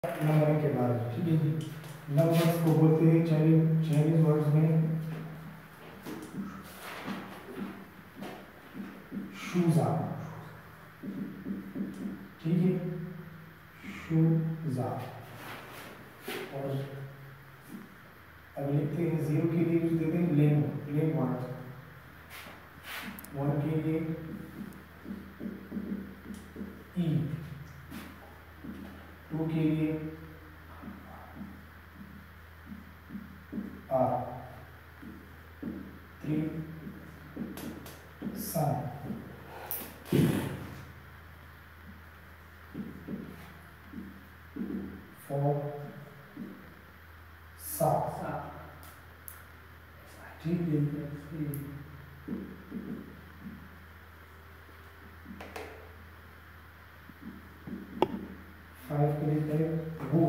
Numbering के बारे में, ठीक है जी। नंबर्स को बोलते हैं चाइनीज वर्ड्स में शूजा, ठीक है, शूजा। और अब लिखते हैं जीरो के लिए यूज देते हैं लेम वर्ड, वन के लिए ई, टू के लिए आर, थ्री सन, फोर सा, ठीक है। 5 के लिए करें वो,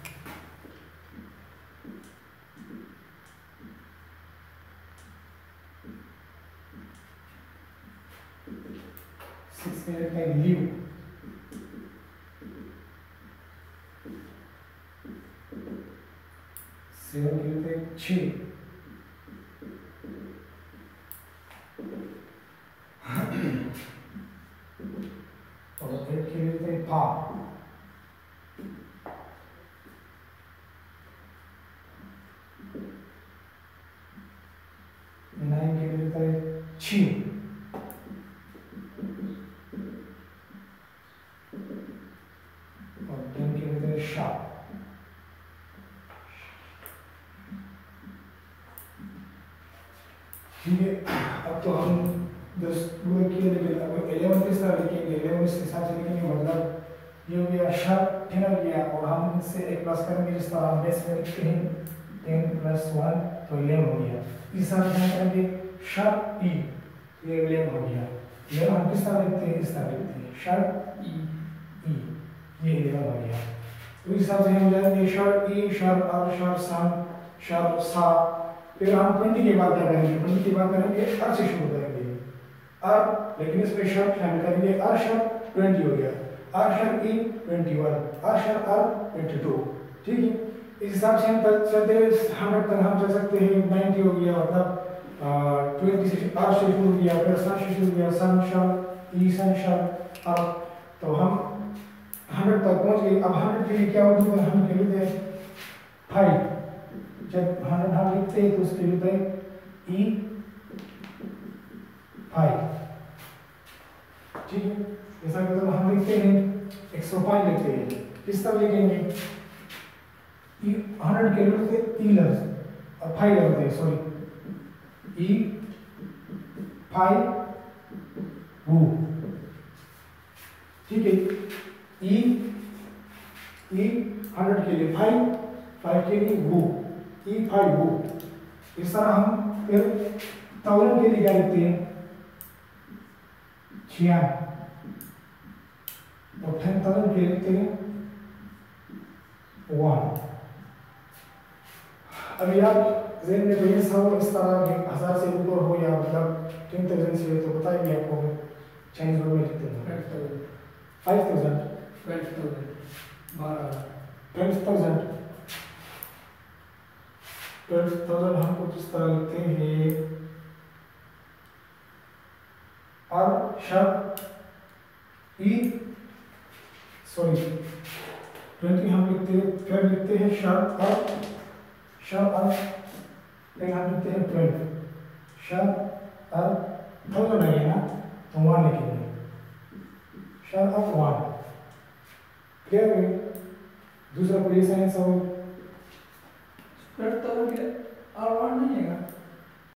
6 के लिए करें लीव, 7 के लिए करें 6, और 8 के लिए करें पा, 9 के लिए करें छी, और 10 के लिए करें शा। ठीक है, अब तो हम 10 पूरे किए, लेकिन अब 11 किस तरह लिखेंगे, 11 इस हिसाब से लिखेंगे, मतलब ये हो गया शर्ट 10 हो गया, और हम इससे एक प्लस करेंगे जिस तरह हम बेस में लिखते हैं 10 + 1 तो 11 हो गया। इस हिसाब से हम करेंगे शर्ट ई, ये 11 हो गया। 11 हम किस तरह लिखते हैं, इस तरह लिखते हैं शर्ट ई, ये 11 हो गया। तो इस हिसाब से हम जाएंगे शर्ट ई, शर्ट आर, शर्ट सन, शर्ट सा। फिर हम 20 के बाद क्या करेंगे, 20 के बाद करेंगे अर से शुरू करेंगे अर, लेकिन इसमें शर्ट हम करेंगे अर शर्ट 20 हो गया, अर शर्ट ई 21, अर शर्ट आर 22, ठीक है। इस हिसाब से हम चलते 100 तक हम चल सकते हैं। 90 हो गया, मतलब 20 से आर से शुरू किया, फिर सन से शुरू किया, सन शर्ट ई, सन शर्ट आर, तो हम 100 तक पहुंच गए। अब 100 के लिए क्या होगा, हम लिखते हैं 5, जब 100 हम लिखते हैं तो उसके लिए ई 5, ठीक है। ऐसा मतलब हम लिखते हैं 105 लिखते हैं, किस तरह लिखेंगे, 100 के लिए ई लफ्ज और 5 लगते हैं, सॉरी ई 5 वो, ठीक है। ई 100 के लिए 5 के लिए वो, ई 5 वो। इस तरह हम फिर 1000 के लिए क्या लिखते हैं 96, और 10,000 के लिए लिखते हैं 1। अभी आप ज़हन में कोई सब इस तरह के 1000 से ऊपर हो या मतलब 10,000 से, तो बताइए आपको चाइनीज वर्ड में लिखते हैं 5,000, 12,000 हम कुछ इस तरह लिखते हैं और शर्ट ई, सॉरी 20 हम लिखते हैं, फिर लिखते हैं शर्ट और फिर हम लिखते हैं 12, शर्ट और 1000 है ना, तो 1 लिखेंगे, शर्ट और 1, क्लियर है। दूसरा क्वेश्चन है, सब 12,000 और 1 नहीं है।